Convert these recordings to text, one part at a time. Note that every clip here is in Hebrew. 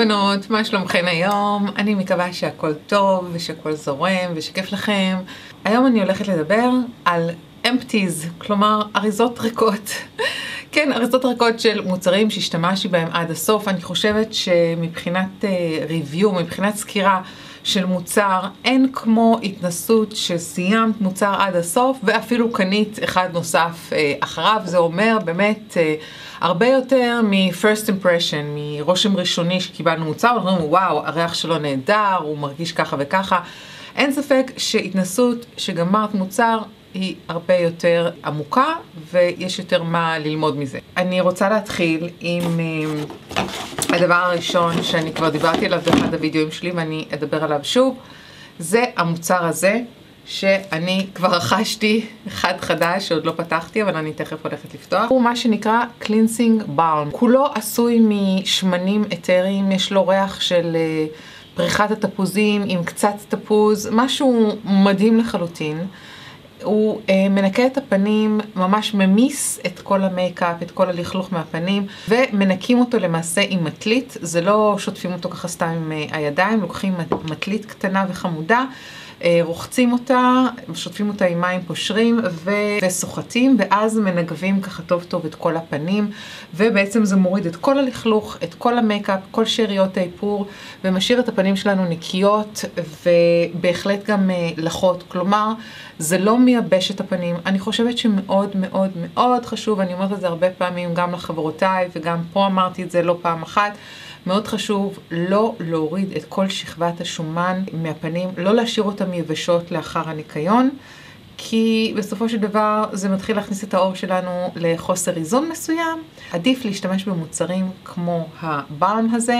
בנות, מה שלומכן היום? אני מקווה שהכל טוב ושהכל זורם ושכיף לכם. היום אני הולכת לדבר על empties, כלומר אריזות ריקות. כן, אריזות ריקות של מוצרים שהשתמשתי בהם עד הסוף. אני חושבת שמבחינת ריוויו, מבחינת סקירה של מוצר, אין כמו התנסות שסיימת מוצר עד הסוף ואפילו קנית אחד נוסף אחריו. זה אומר באמת הרבה יותר מ-first impression, מרושם ראשוני שקיבלנו מוצר, אנחנו אומרים וואו, הריח שלו נהדר, הוא מרגיש ככה וככה. אין ספק שהתנסות שגמרת מוצר היא הרבה יותר עמוקה ויש יותר מה ללמוד מזה. אני רוצה להתחיל עם הדבר הראשון שאני כבר דיברתי עליו באחד הוידאוים שלי ואני אדבר עליו שוב. זה המוצר הזה שאני כבר רכשתי, אחד חדש שעוד לא פתחתי אבל אני תכף הולכת לפתוח. הוא מה שנקרא Cleansing Balm. כולו עשוי משמנים אתריים, יש לו ריח של פריחת התפוזים עם קצת תפוז, משהו מדהים לחלוטין. הוא מנקה את הפנים, ממש ממיס את כל המייקאפ, את כל הלכלוך מהפנים, ומנקים אותו למעשה עם מטלית. זה לא שוטפים אותו ככה סתם עם הידיים, לוקחים מטלית קטנה וחמודה, רוחצים אותה, שוטפים אותה עם מים פושרים וסוחטים, ואז מנגבים ככה טוב טוב את כל הפנים, ובעצם זה מוריד את כל הלכלוך, את כל המייקאפ, כל שאריות האיפור, ומשאיר את הפנים שלנו נקיות, ובהחלט גם לחות. כלומר, זה לא מייבש את הפנים. אני חושבת שמאוד מאוד מאוד חשוב, אני אומרת את זה הרבה פעמים גם לחברותיי, וגם פה אמרתי את זה לא פעם אחת, מאוד חשוב לא להוריד את כל שכבת השומן מהפנים, לא להשאיר אותם יבשות לאחר הניקיון, כי בסופו של דבר זה מתחיל להכניס את העור שלנו לחוסר איזון מסוים. עדיף להשתמש במוצרים כמו הבלם הזה,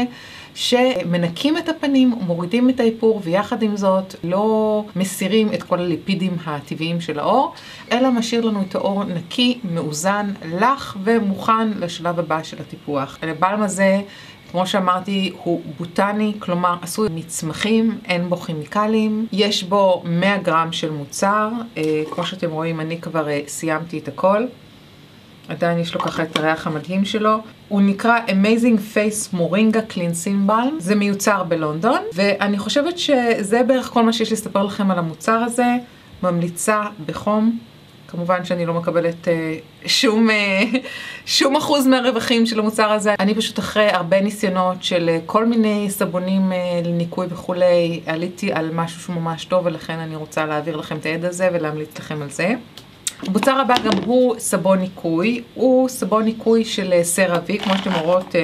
שמנקים את הפנים, מורידים את האיפור, ויחד עם זאת לא מסירים את כל הליפידים הטבעיים של העור, אלא משאיר לנו את העור נקי, מאוזן, לח ומוכן לשלב הבא של הטיפוח. הבלם הזה, כמו שאמרתי, הוא בוטני, כלומר עשוי מצמחים, אין בו כימיקלים, יש בו 100 גרם של מוצר, כמו שאתם רואים אני כבר סיימתי את הכל, עדיין יש לו ככה את הריח המדהים שלו. הוא נקרא Amazing Face Moringa Cleansing Balm, זה מיוצר בלונדון, ואני חושבת שזה בערך כל מה שיש לספר לכם על המוצר הזה. ממליצה בחום. כמובן שאני לא מקבלת שום אחוז מהרווחים של המוצר הזה. אני פשוט אחרי הרבה ניסיונות של כל מיני סבונים לניקוי וכולי, עליתי על משהו שהוא ממש טוב, ולכן אני רוצה להעביר לכם את העד הזה ולהמליץ לכם על זה. המוצר הבא גם הוא סבון ניקוי, הוא סבון ניקוי של סרה-וי, כמו שאתם רואות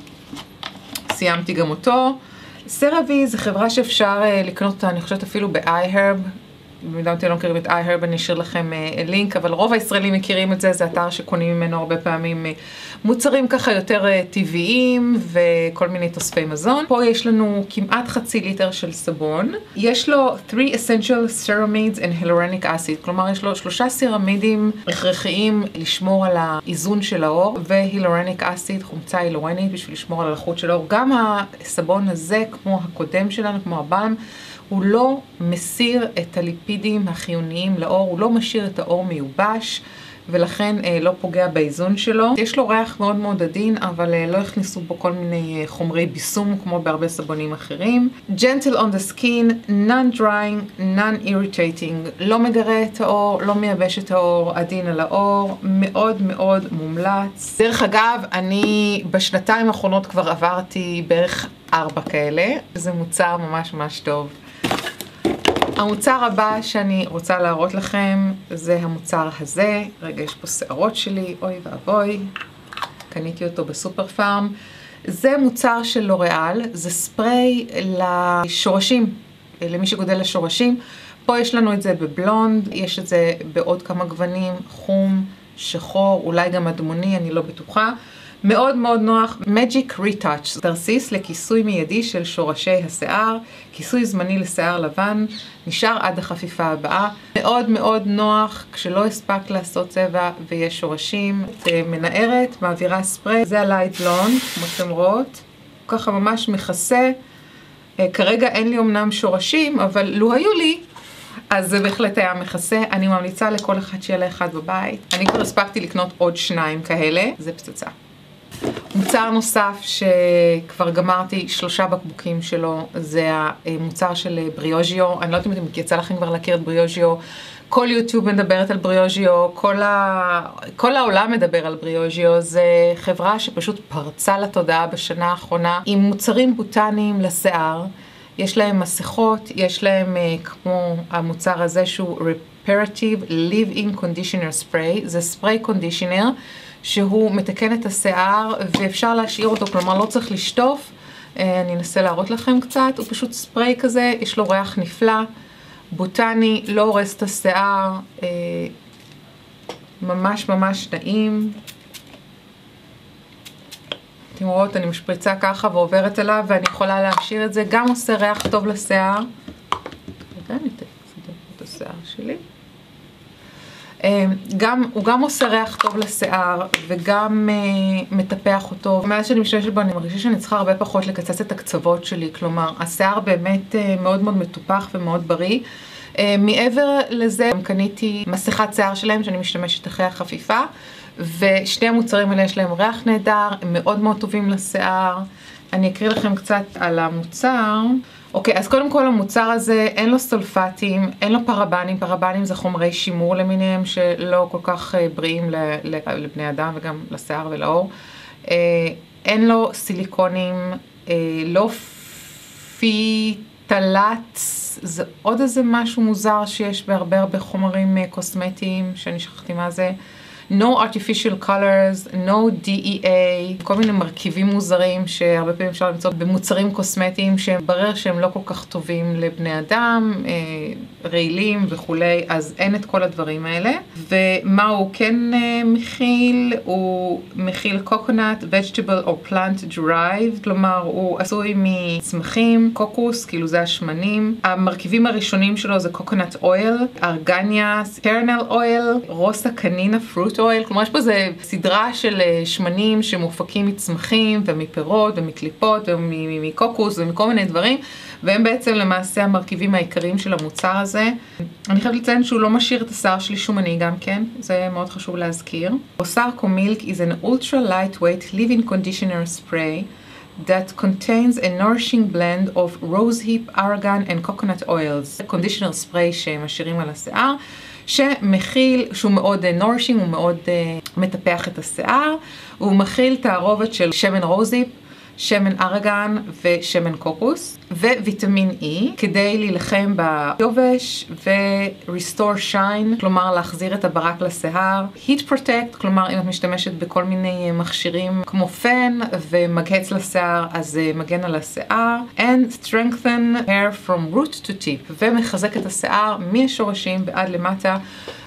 סיימתי גם אותו. סרה-וי זה חברה שאפשר לקנות אותה, אני חושבת אפילו ב-iHerb, במידה אתם לא מכירים את iHerb, אני אשאיר לכם לינק, אבל רוב הישראלים מכירים את זה, זה אתר שקונים ממנו הרבה פעמים מוצרים ככה יותר טבעיים וכל מיני תוספי מזון. פה יש לנו כמעט חצי ליטר של סבון, יש לו 3 essential ceramides and hyaluronic acid, כלומר יש לו 3 סירמידים הכרחיים לשמור על האיזון של העור, והילורניק אסיד, חומצה הילורנית בשביל לשמור על הלחות של העור. גם הסבון הזה, כמו הקודם שלנו, כמו הבלם, הוא לא מסיר את הליפידים החיוניים לעור, הוא לא משאיר את העור מיובש, ולכן לא פוגע באיזון שלו. יש לו ריח מאוד מאוד עדין, אבל לא הכניסו בו כל מיני חומרי ביסום, כמו בהרבה סבונים אחרים. Gentle on the skin, non-drying, non-irritating, לא מגרה את העור, לא מייבש את העור, עדין על העור, מאוד מאוד מומלץ. דרך אגב, אני בשנתיים האחרונות כבר עברתי בערך 4 כאלה, זה מוצר ממש ממש טוב. המוצר הבא שאני רוצה להראות לכם זה המוצר הזה. רגע, יש פה שערות שלי, אוי ואבוי, קניתי אותו בסופר פארם. זה מוצר של לוריאל, זה ספרי לשורשים, למי שגודל לשורשים. פה יש לנו את זה בבלונד, יש את זה בעוד כמה גוונים, חום, שחור, אולי גם אדמוני, אני לא בטוחה. מאוד מאוד נוח. Magic Retouch, תרסיס לכיסוי מיידי של שורשי השיער, כיסוי זמני לשיער לבן, נשאר עד החפיפה הבאה. מאוד מאוד נוח כשלא הספק לעשות צבע ויש שורשים. מנערת, מעבירה ספרי, זה הלייט בלונד, כמו שאתם רואות, ככה ממש מכסה. כרגע אין לי אמנם שורשים, אבל לו היו לי, אז זה בהחלט היה מכסה. אני ממליצה לכל אחד שיהיה לה אחד בבית. אני כבר הספקתי לקנות עוד 2 כאלה, זה פצצה. מוצר נוסף שכבר גמרתי 3 בקבוקים שלו, זה המוצר של בריוז'יו. אני לא יודעת אם יצא לכם כבר להכיר את בריוז'יו. כל יוטיוב מדברת על בריוז'יו, כל העולם מדבר על בריוז'יו. זה חברה שפשוט פרצה לתודעה בשנה האחרונה עם מוצרים בוטניים לשיער. יש להם מסכות, יש להם כמו המוצר הזה שהוא Reparative Leave-In Conditioner Spray. זה ספרי קונדישנר שהוא מתקן את השיער ואפשר להשאיר אותו, כלומר לא צריך לשטוף. אני אנסה להראות לכם קצת. הוא פשוט ספרי כזה, יש לו ריח נפלא, בוטני, לא הורס את השיער, ממש ממש נעים. אתם רואות, אני משפריצה ככה ועוברת אליו, ואני יכולה להשאיר את זה. גם עושה ריח טוב לשיער. רגע, אני אסדר את השיער שלי. הוא גם עושה ריח טוב לשיער, וגם מטפח אותו. מאז שאני משתמשת בו, אני מרגישה שאני צריכה הרבה פחות לקצץ את הקצוות שלי. כלומר, השיער באמת מאוד מאוד מטופח ומאוד בריא. מעבר לזה, קניתי מסכת שיער שלהם, שאני משתמשת אחרי החפיפה. ושני המוצרים האלה יש להם ריח נהדר, הם מאוד מאוד טובים לשיער. אני אקריא לכם קצת על המוצר. אוקיי, אז קודם כל המוצר הזה אין לו סולפטים, אין לו פרבנים. פרבנים זה חומרי שימור למיניהם שלא כל כך בריאים לבני אדם וגם לשיער ולעור. אין לו סיליקונים, לא פיטלט, זה עוד איזה משהו מוזר שיש בהרבה חומרים קוסמטיים שאני שכחתי מה זה. No artificial colors, no DEA, כל מיני מרכיבים מוזרים שהרבה פעמים אפשר למצוא במוצרים קוסמטיים שברר שהם לא כל כך טובים לבני אדם, רעילים וכולי, אז אין את כל הדברים האלה. ומה הוא כן מכיל? הוא מכיל coconut, vegetable or plant derived, כלומר הוא עשוי מצמחים, קוקוס, כאילו זה השמנים. המרכיבים הראשונים שלו זה coconut oil, ארגניה, kernel oil, רוסה קנינה, fruit oil, כלומר יש פה זה סדרה של שמנים שמופקים מצמחים ומפירות ומקליפות ומקוקוס ומכל מיני דברים, והם בעצם למעשה המרכיבים העיקריים של המוצר הזה. אני חייבת לציין שהוא לא משאיר את השיער שלי שומני גם כן, זה מאוד חשוב להזכיר. Rosarco Milk is an ultra lightweight leave-in conditioner spray that contains a nourishing blend of rosehip, argan and coconut oils. conditioner spray שמשאירים על השיער, שמכיל, שהוא מאוד nourishing, הוא מאוד מטפח את השיער. הוא מכיל תערובת של שמן רוזיפ, שמן ארגן ושמן קוקוס וויטמין E כדי להילחם ביובש ו-restore shine, כלומר להחזיר את הברק לשיער. heat protect, כלומר אם את משתמשת בכל מיני מכשירים כמו פן ומגהץ לשיער, אז זה מגן על השיער. and strengthen hair from root to tip, ומחזק את השיער מהשורשים ועד למטה.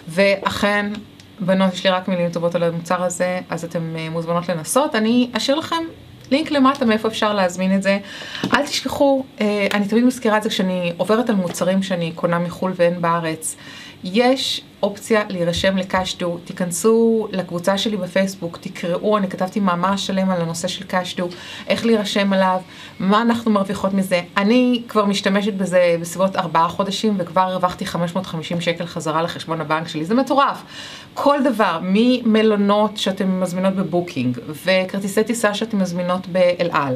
ואכן בנות, יש לי רק מילים טובות על המוצר הזה, אז אתם מוזמנות לנסות. אני אשאיר לכם לינק למטה מאיפה אפשר להזמין את זה. אל תשכחו, אני תמיד מזכירה את זה כשאני עוברת על מוצרים שאני קונה מחול ואין בארץ. יש אופציה להירשם לקשדו, תיכנסו לקבוצה שלי בפייסבוק, תקראו, אני כתבתי מאמר שלם על הנושא של קשדו, איך להירשם עליו, מה אנחנו מרוויחות מזה. אני כבר משתמשת בזה בסביבות 4 חודשים, וכבר הרווחתי 550 שקל חזרה לחשבון הבנק שלי, זה מטורף. כל דבר, ממלונות שאתם מזמינות בבוקינג, וכרטיסי טיסה שאתם מזמינות באל על,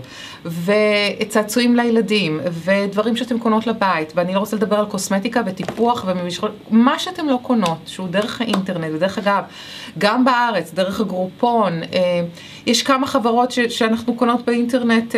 וצעצועים לילדים, ודברים שאתם קונות לבית, ואני לא רוצה לדבר על קוסמטיקה וטיפוח וממשחות, מה שאתם לא קונות, שהוא דרך האינטרנט, ודרך אגב, גם בארץ, דרך הגרופון, יש כמה חברות שאנחנו קונות באינטרנט,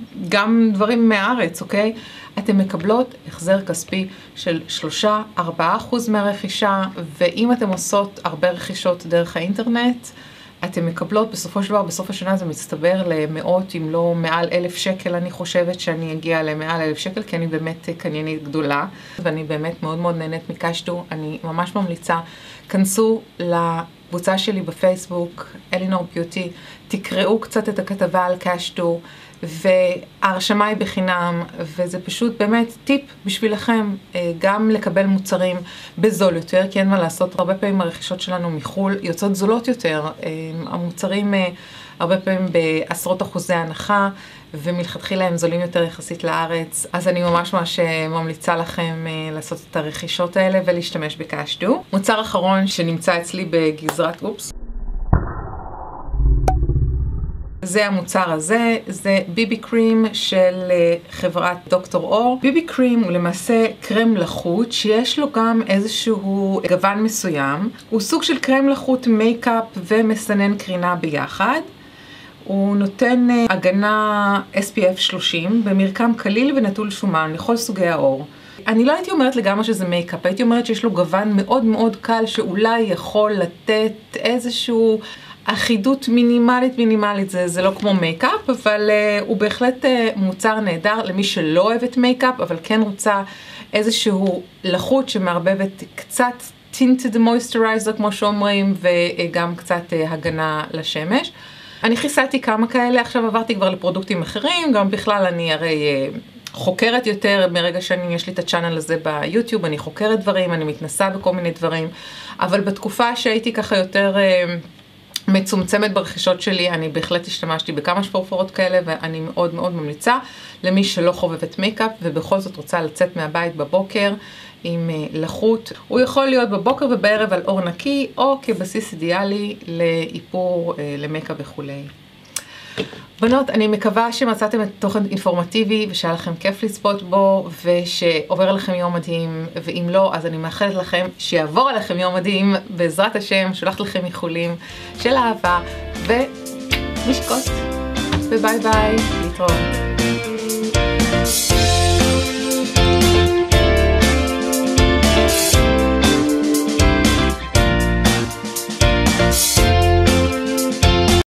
גם דברים מהארץ, אוקיי? אתם מקבלות החזר כספי של 3-4% מהרכישה, ואם אתם עושות הרבה רכישות דרך האינטרנט, אתם מקבלות בסופו של דבר, בסוף השנה זה מצטבר למאות, אם לא מעל 1,000 שקל, אני חושבת שאני אגיע למעל 1,000 שקל, כי אני באמת קניינית גדולה, ואני באמת מאוד מאוד נהנית מקשדו. אני ממש ממליצה, כנסו לקבוצה שלי בפייסבוק, אלינור ביוטי, תקראו קצת את הכתבה על קשדו, וההרשמה היא בחינם, וזה פשוט באמת טיפ בשבילכם, גם לקבל מוצרים בזול יותר, כי אין מה לעשות, הרבה פעמים הרכישות שלנו מחול יוצאות זולות יותר, המוצרים הרבה פעמים בעשרות אחוזי הנחה, ומלכתחילה הם זולים יותר יחסית לארץ, אז אני ממש ממליצה לכם לעשות את הרכישות האלה ולהשתמש בקשדו. מוצר אחרון שנמצא אצלי בגזרת, זה המוצר הזה, זה ביבי קרים של חברת דוקטור אור. ביבי קרים הוא למעשה קרם לחוט שיש לו גם איזשהו גוון מסוים. הוא סוג של קרם לחוט מייקאפ ומסנן קרינה ביחד. הוא נותן הגנה SPF 30 במרקם קליל ונטול שומן לכל סוגי העור. אני לא הייתי אומרת לגמרי שזה מייקאפ, הייתי אומרת שיש לו גוון מאוד מאוד קל שאולי יכול לתת איזשהו אחידות מינימלית, זה לא כמו מייקאפ, אבל הוא בהחלט מוצר נהדר למי שלא אוהבת מייקאפ, אבל כן רוצה איזשהו לחוט שמערבבת קצת tinted moisturizer כמו שאומרים, וגם קצת הגנה לשמש. אני חיסלתי כמה כאלה, עכשיו עברתי כבר לפרודוקטים אחרים, גם בכלל אני הרי חוקרת יותר, מרגע יש לי את הצ'אנל הזה ביוטיוב, אני חוקרת דברים, אני מתנסה בכל מיני דברים, אבל בתקופה שהייתי ככה יותר מצומצמת ברכישות שלי, אני בהחלט השתמשתי בכמה שפורפרות כאלה, ואני מאוד מאוד ממליצה למי שלא חובבת מייקאפ, ובכל זאת רוצה לצאת מהבית בבוקר עם לחוט. הוא יכול להיות בבוקר ובערב על אור נקי, או כבסיס אידיאלי לאיפור, למייקאפ וכולי. בנות, אני מקווה שמצאתם את תוכן אינפורמטיבי ושהיה לכם כיף לצפות בו ושעובר עליכם יום מדהים, ואם לא, אז אני מאחלת לכם שיעבור עליכם יום מדהים, בעזרת השם, שולחת לכם איחולים של אהבה ונשקות, וביי ביי, להתראות.